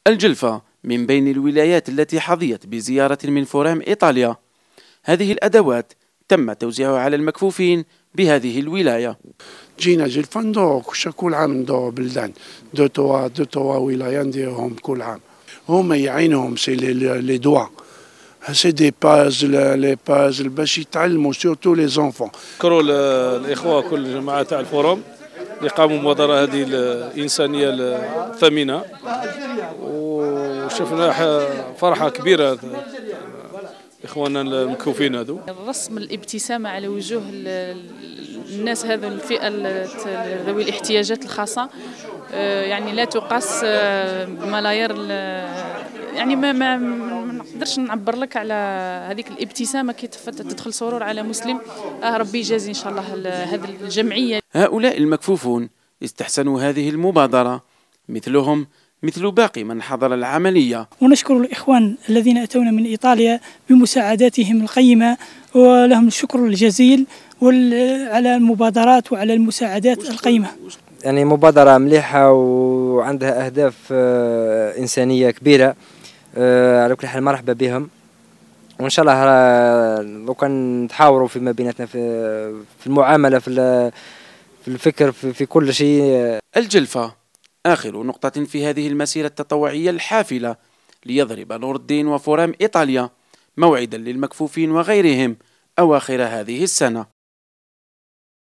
الجلفة من بين الولايات التي حظيت بزيارة من فورام إيطاليا. هذه الأدوات تم توزيعها على المكفوفين بهذه الولاية. جينا جلفة ندورو كل عام ندورو بلدان دو توا ولاية نديروهم كل عام. هما يعينهم سي لي دوا سي دي لي بازل باش يتعلموا سورتو لي زونفون. نشكروا الإخوة كل الجماعة تاع الفورم اللي قاموا بمبادرة هذه الإنسانية الثمينة، وشفنا فرحة كبيرة إخواننا المكفوفين هذو. رسم الابتسامة على وجوه الناس هذو الفئة ذوي الاحتياجات الخاصة يعني لا تقاس بملايير، يعني ما نقدرش نعبر لك على هذيك الابتسامة كي تدخل سرور على مسلم. ربي يجازي إن شاء الله هذه الجمعية. هؤلاء المكفوفون استحسنوا هذه المبادرة مثل باقي من حضر العملية. ونشكر الإخوان الذين أتونا من إيطاليا بمساعداتهم القيمة، ولهم الشكر الجزيل على المبادرات وعلى المساعدات القيمة. يعني مبادرة مليحة وعندها أهداف إنسانية كبيرة. على كل حال مرحبا بهم، وإن شاء الله لو كان نتحاوروا فيما بيناتنا في المعاملة في الفكر في كل شيء. الجلفة آخر نقطة في هذه المسيرة التطوعية الحافلة ليضرب نور الدين وفورام إيطاليا موعدا للمكفوفين وغيرهم أواخر هذه السنة.